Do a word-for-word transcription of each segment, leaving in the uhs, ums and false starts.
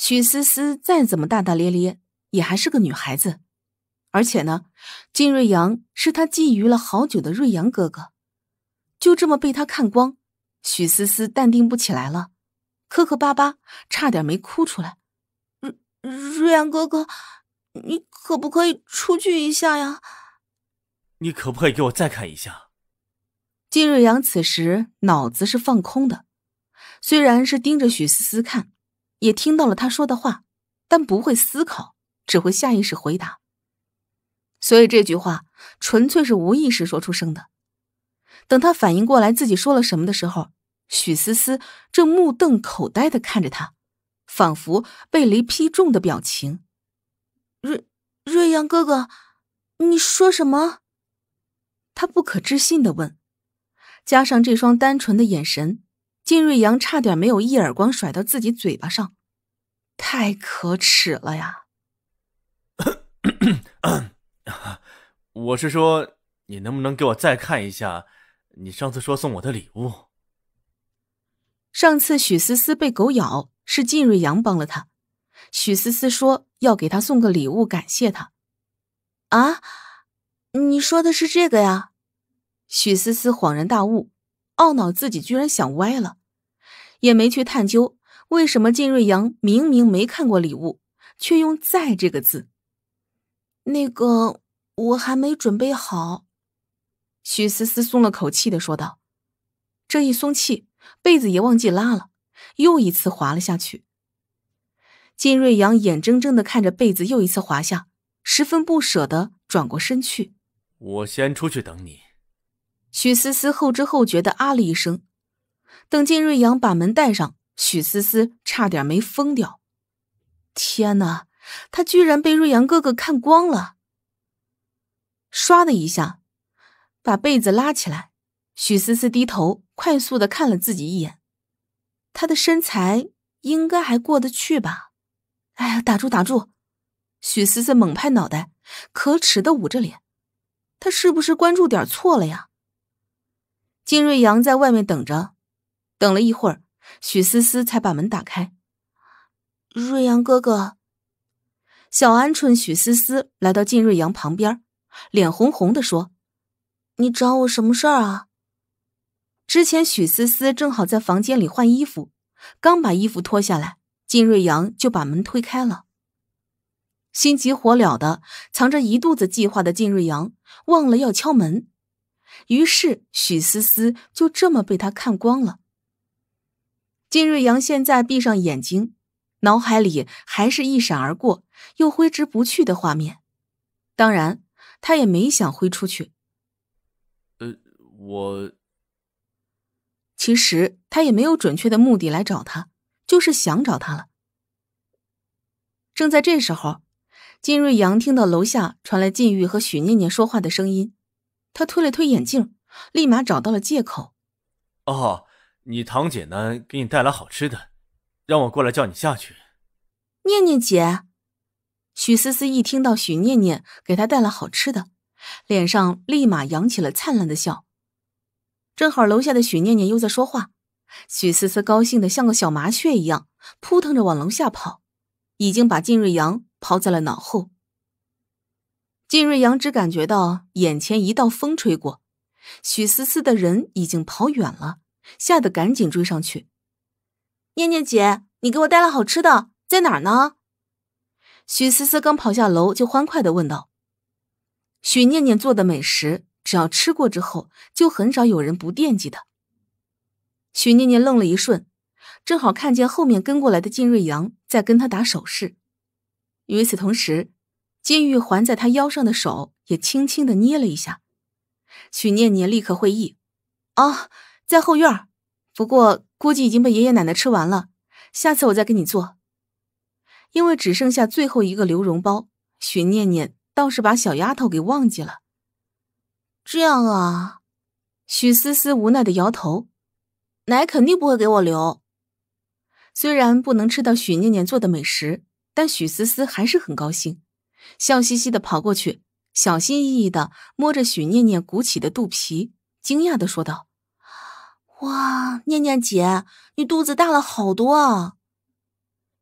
许思思再怎么大大咧咧，也还是个女孩子。而且呢，金瑞阳是她觊觎了好久的瑞阳哥哥，就这么被他看光，许思思淡定不起来了，磕磕巴巴，差点没哭出来。 瑞瑞阳哥哥，你可不可以出去一下呀？ 你可不可以给我再看一下？ 金瑞阳此时脑子是放空的，虽然是盯着许思思看，也听到了他说的话，但不会思考，只会下意识回答。所以这句话纯粹是无意识说出声的。等他反应过来自己说了什么的时候，许思思正目瞪口呆地看着他，仿佛被雷劈中的表情。 瑞瑞阳哥哥，你说什么？ 他不可置信地问，加上这双单纯的眼神，金瑞阳差点没有一耳光甩到自己嘴巴上，太可耻了呀！ 我是说，你能不能给我再看一下你上次说送我的礼物？ 上次许思思被狗咬，是靳瑞阳帮了他。许思思说要给他送个礼物感谢他。 啊，你说的是这个呀？ 许思思恍然大悟，懊恼自己居然想歪了，也没去探究为什么靳瑞阳明明没看过礼物，却用在这个字。 那个，我还没准备好。 许思思松了口气地说道。这一松气，被子也忘记拉了，又一次滑了下去。金瑞阳眼睁睁地看着被子又一次滑下，十分不舍地转过身去。 我先出去等你。 许思思后知后觉地啊了一声。等金瑞阳把门带上，许思思差点没疯掉。天哪，他居然被瑞阳哥哥看光了。唰的一下把被子拉起来，许思思低头快速地看了自己一眼。她的身材应该还过得去吧。哎呀，打住打住！许思思猛拍脑袋，可耻地捂着脸。她是不是关注点错了呀？金瑞阳在外面等着，等了一会儿，许思思才把门打开。 瑞阳哥哥。 小鹌鹑许思思来到金瑞阳旁边，脸红红地说： 你找我什么事儿啊？ 之前许思思正好在房间里换衣服，刚把衣服脱下来，金瑞阳就把门推开了。心急火燎的藏着一肚子计划的金瑞阳忘了要敲门，于是许思思就这么被他看光了。金瑞阳现在闭上眼睛，脑海里还是一闪而过又挥之不去的画面，当然他也没想挥出去。 呃，我其实他也没有准确的目的来找他，就是想找他了。正在这时候，金瑞阳听到楼下传来靳玉和许念念说话的声音，他推了推眼镜，立马找到了借口。 哦，你堂姐呢给你带来好吃的，让我过来叫你下去。 念念姐。许思思一听到许念念给她带了好吃的，脸上立马扬起了灿烂的笑。正好楼下的许念念又在说话，许思思高兴得像个小麻雀一样扑腾着往楼下跑，已经把靳瑞阳抛在了脑后。靳瑞阳只感觉到眼前一道风吹过，许思思的人已经跑远了，吓得赶紧追上去。 念念姐，你给我带了好吃的，在哪儿呢？ 许思思刚跑下楼就欢快地问道。许念念做的美食，只要吃过之后，就很少有人不惦记的。许念念愣了一瞬，正好看见后面跟过来的金瑞阳在跟他打手势。与此同时，金玉环在他腰上的手也轻轻地捏了一下。许念念立刻会意，啊，在后院，不过估计已经被爷爷奶奶吃完了，下次我再给你做。因为只剩下最后一个留蓉包，许念念倒是把小丫头给忘记了。 这样啊， 许思思无奈地摇头， 奶肯定不会给我留。 虽然不能吃到许念念做的美食，但许思思还是很高兴，笑嘻嘻地跑过去，小心翼翼地摸着许念念鼓起的肚皮，惊讶地说道： 哇，念念姐，你肚子大了好多啊！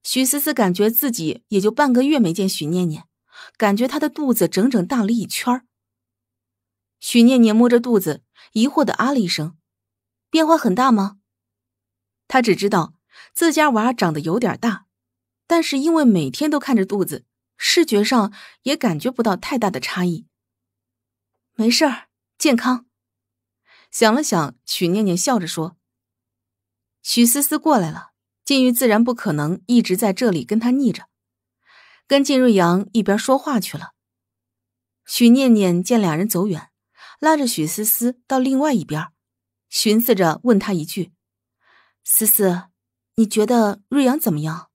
许思思感觉自己也就半个月没见许念念，感觉她的肚子整整大了一圈。许念念摸着肚子，疑惑地啊了一声：“变化很大吗？”她只知道自家娃长得有点大，但是因为每天都看着肚子，视觉上也感觉不到太大的差异。没事儿，健康。想了想，许念念笑着说。许思思过来了，晋玉自然不可能一直在这里跟他腻着，跟靳瑞阳一边说话去了。许念念见两人走远，拉着许思思到另外一边，寻思着问他一句：思思，你觉得瑞阳怎么样？